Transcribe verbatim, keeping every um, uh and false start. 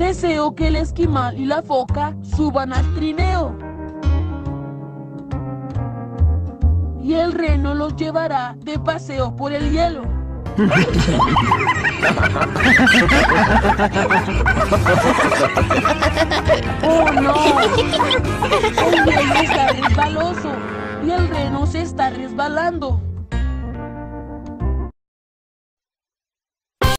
Deseo que el esquimal y la foca suban al trineo. Y el reno los llevará de paseo por el hielo. ¡Oh no! El hielo está resbaloso y el reno se está resbalando.